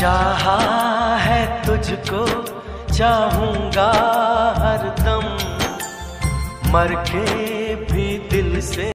चाहा है तुझको चाहूंगा हरदम, मर के भी दिल से